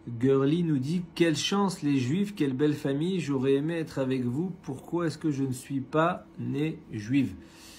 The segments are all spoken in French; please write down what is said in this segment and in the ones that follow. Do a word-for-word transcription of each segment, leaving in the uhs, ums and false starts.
Girly nous dit « Quelle chance les Juifs, quelle belle famille, j'aurais aimé être avec vous, pourquoi est-ce que je ne suis pas née juive ?»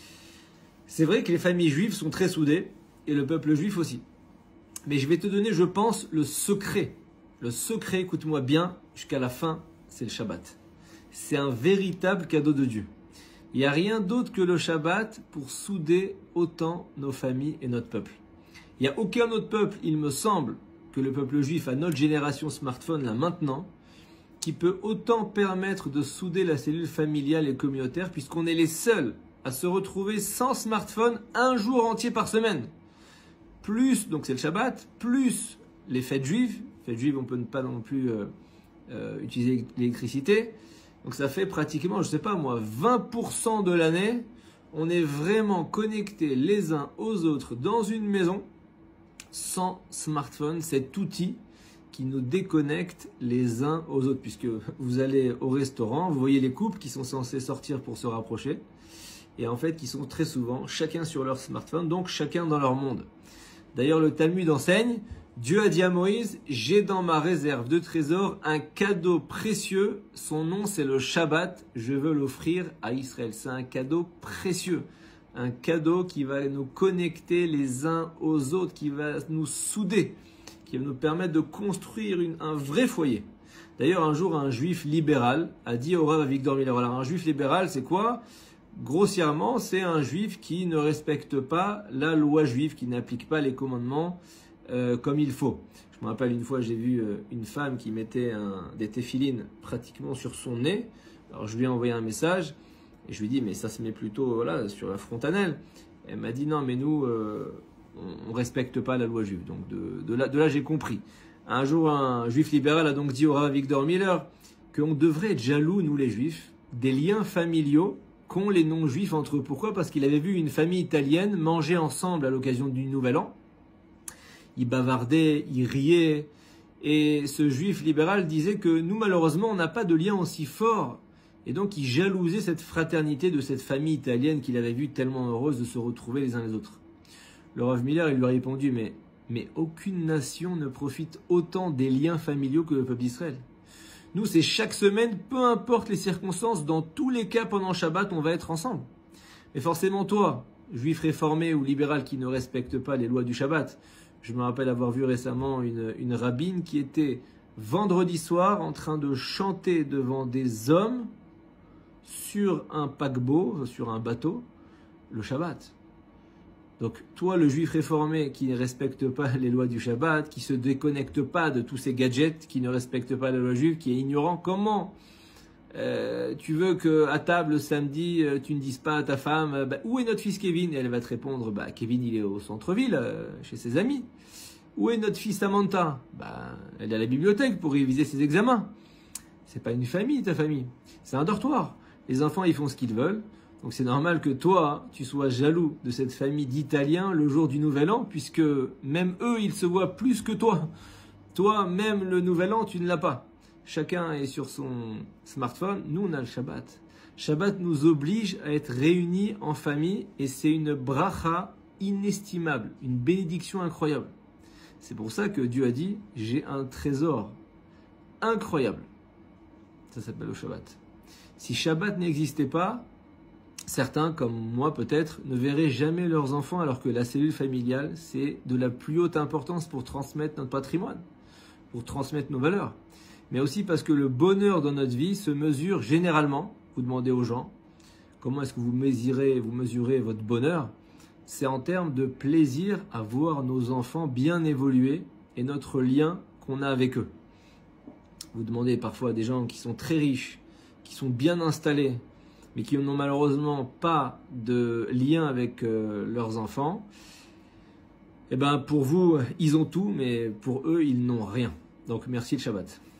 C'est vrai que les familles juives sont très soudées, et le peuple juif aussi. Mais je vais te donner, je pense, le secret. Le secret, écoute-moi bien, jusqu'à la fin, c'est le Shabbat. C'est un véritable cadeau de Dieu. Il n'y a rien d'autre que le Shabbat pour souder autant nos familles et notre peuple. Il n'y a aucun autre peuple, il me semble, que le peuple juif à notre génération smartphone, là maintenant, qui peut autant permettre de souder la cellule familiale et communautaire, puisqu'on est les seuls à se retrouver sans smartphone un jour entier par semaine. Plus, donc c'est le Shabbat, plus les fêtes juives. Fêtes juives, on ne peut pas non plus euh, euh, utiliser l'électricité. Donc ça fait pratiquement, je ne sais pas moi, vingt pour cent de l'année, on est vraiment connectés les uns aux autres dans une maison sans smartphone, cet outil qui nous déconnecte les uns aux autres. Puisque vous allez au restaurant, vous voyez les couples qui sont censés sortir pour se rapprocher et en fait qui sont très souvent chacun sur leur smartphone, donc chacun dans leur monde. D'ailleurs le Talmud enseigne, Dieu a dit à Moïse, j'ai dans ma réserve de trésors un cadeau précieux, son nom c'est le Shabbat, je veux l'offrir à Israël. C'est un cadeau précieux, un cadeau qui va nous connecter les uns aux autres, qui va nous souder, qui va nous permettre de construire une, un vrai foyer. D'ailleurs un jour un juif libéral a dit au Rav Avigdor Miller, alors un juif libéral c'est quoi ? Grossièrement c'est un juif qui ne respecte pas la loi juive, qui n'applique pas les commandements Euh, comme il faut. Je me rappelle une fois, j'ai vu euh, une femme qui mettait un, des téphilines pratiquement sur son nez. Alors je lui ai envoyé un message et je lui ai dit mais ça se met plutôt voilà, sur la frontanelle. Elle m'a dit non mais nous euh, on, on respecte pas la loi juive. Donc de, de là, de là j'ai compris. Un jour un juif libéral a donc dit au Rav Avigdor Miller qu'on devrait être jaloux nous les juifs des liens familiaux qu'ont les non-juifs entre eux. Pourquoi ? Parce qu'il avait vu une famille italienne manger ensemble à l'occasion du Nouvel An. Il bavardait, il riait. Et ce juif libéral disait que nous, malheureusement, on n'a pas de lien aussi fort. Et donc, il jalousait cette fraternité de cette famille italienne qu'il avait vue tellement heureuse de se retrouver les uns les autres. Le Rav Miller, il lui a répondu, mais, mais aucune nation ne profite autant des liens familiaux que le peuple d'Israël. Nous, c'est chaque semaine, peu importe les circonstances, dans tous les cas, pendant Shabbat, on va être ensemble. Mais forcément, toi, juif réformé ou libéral qui ne respecte pas les lois du Shabbat, je me rappelle avoir vu récemment une, une rabbine qui était vendredi soir en train de chanter devant des hommes sur un paquebot, sur un bateau, le Shabbat. Donc toi, le juif réformé qui ne respecte pas les lois du Shabbat, qui se déconnecte pas de tous ces gadgets, qui ne respecte pas la loi juive, qui est ignorant, comment euh, tu veux qu'à table samedi, tu ne dises pas à ta femme bah, où est notre fils Kevin ? Et elle va te répondre bah, Kevin il est au centre-ville, euh, chez ses amis. Où est notre fille Samantha ? Bah, elle est à la bibliothèque pour réviser ses examens. C'est pas une famille ta famille, c'est un dortoir. Les enfants ils font ce qu'ils veulent. Donc c'est normal que toi, tu sois jaloux de cette famille d'Italiens le jour du Nouvel An, puisque même eux, ils se voient plus que toi. Toi, même le Nouvel An, tu ne l'as pas. Chacun est sur son smartphone. Nous, on a le Shabbat. Shabbat nous oblige à être réunis en famille et c'est une bracha inestimable, une bénédiction incroyable. C'est pour ça que Dieu a dit, j'ai un trésor incroyable. Ça s'appelle le Shabbat. Si Shabbat n'existait pas, certains, comme moi peut-être, ne verraient jamais leurs enfants alors que la cellule familiale, c'est de la plus haute importance pour transmettre notre patrimoine, pour transmettre nos valeurs. Mais aussi parce que le bonheur dans notre vie se mesure généralement, vous demandez aux gens, comment est-ce que vous mesurez, vous mesurez votre bonheur ? C'est en termes de plaisir à voir nos enfants bien évoluer et notre lien qu'on a avec eux. Vous demandez parfois à des gens qui sont très riches, qui sont bien installés, mais qui n'ont malheureusement pas de lien avec euh, leurs enfants, eh ben pour vous, ils ont tout, mais pour eux, ils n'ont rien. Donc merci le Shabbat.